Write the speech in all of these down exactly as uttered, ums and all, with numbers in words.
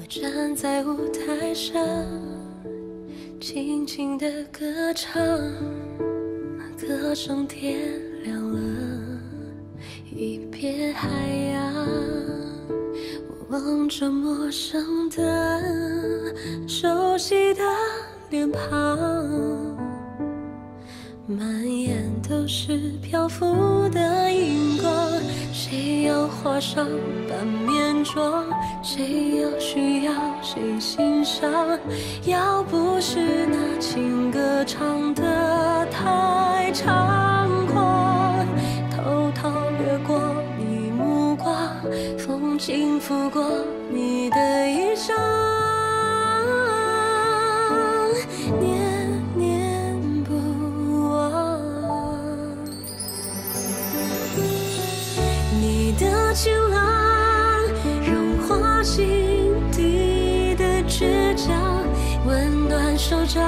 站在舞台上，轻轻地歌唱，歌声点亮了一片海洋。我望着陌生的、熟悉的脸庞，满眼都是漂浮的荧光。谁要画上半面妆？谁要需要谁欣赏？要不是那情歌唱得太猖狂，偷偷掠过你目光，风轻拂过你的衣裳，念念不忘。你的晴朗融化心底的倔强，温暖手掌，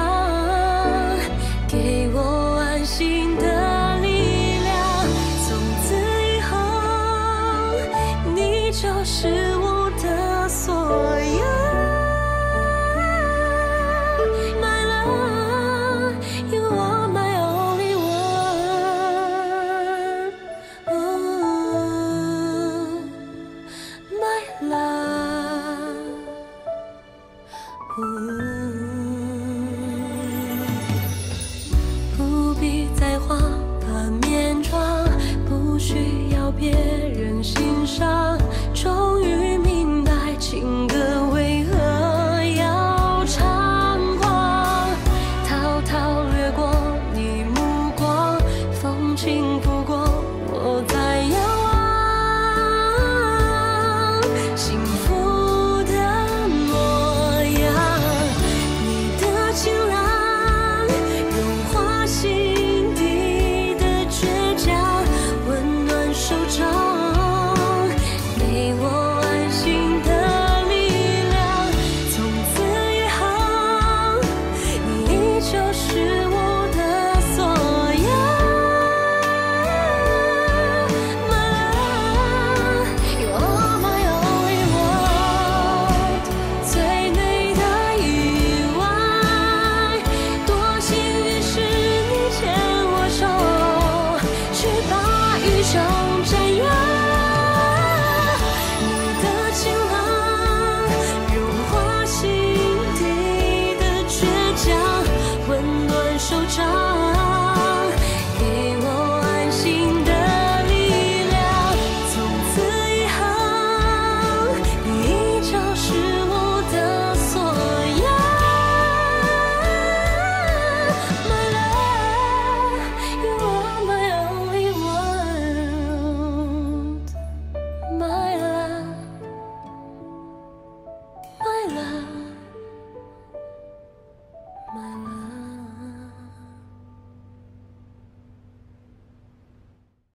给我安心的力量。从此以后，你就是我的所有。